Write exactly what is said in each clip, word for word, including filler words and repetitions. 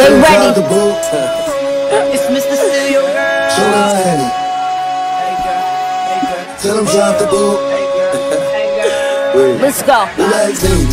They ready. It's Mister Steal Your Girl. Show her Henny. Tell them drop the boot. Let's go. Relax, baby.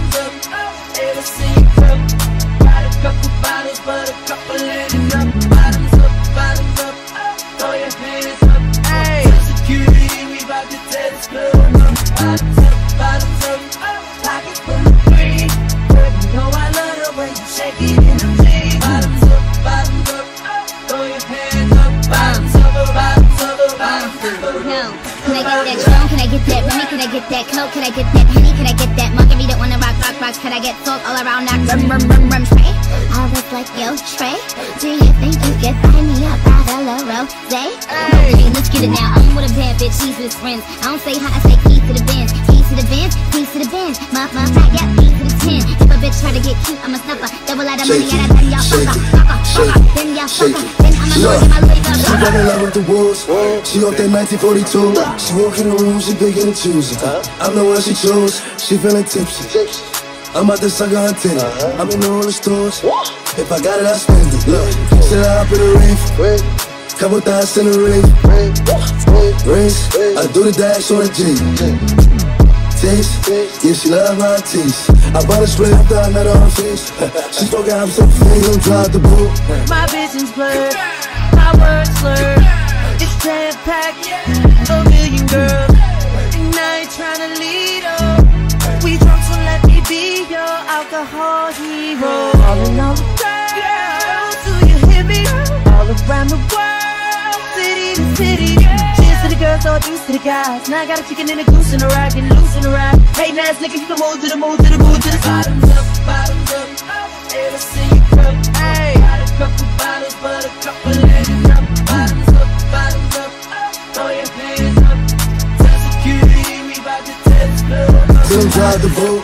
Can I get that Patron? Can I get that Remy? Can I get that Coke? Can I get that Henny? Can I get that Margarita? Wanna rock, rock, rock? Can I get salt all around that rum, rum, rum, rum tray? I was like, yo, Trey, do you think you could buy me a bottle of rosé? Okay, let's get it now. I'm with a bad bitch, she's with friends. I don't say hi, I say keys to the Benz. Keys to the Benz, keys to the Benz. Muff, muff, I got keys to the ten. If a bitch try to get cute, I'm a snuffer. Double out of money, and I tell y'all fucker, fucker, fucker. Then y'all fucker, then I'm a lord in my Louis Vuitton. She got in love with the wolves. She off that nineteen forty-two. She walk in the room, she picking and choosing. I'm the one she chose. She feeling tipsy. I'm out to suck her titty. I'm in all the stores. If I got it, I spend it. Look, sit up in the reef. Couple thousand in the reef. Rings, I do the dash on the G. Taste, yeah, she love my taste. I bought a straight after I met her on face. She spoke out, I'm so free, don't drive the boat. My vision's blurred, my words slurred. It's jam-packed, a million girls, and I ain't tryna lead up. We drunk, so let me be your alcohol hero. All in all the girls, do you hear me? All around the world, city to city. Cheers to the girls, all juice to the guys. Now I got a chicken and a goose in a ride, getting loose in a ride. Hey, now it's nigga, you can move to the move to the move to the bottoms up, bottoms up. Ever see you come? Hey, got a couple bottles, but a couple ladies up. Bottoms up, bottoms up. Throw your hands up. Tell security we bout to test club. Tell them drive the boat.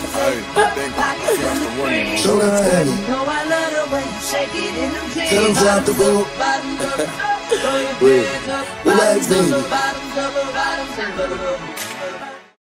Show her Henny. Know I love the way you shake it in them jeans. Tell them drive the boat. Bottoms up. Throw your hands up. Relax, baby. Bottoms up, bottoms up, bottoms up.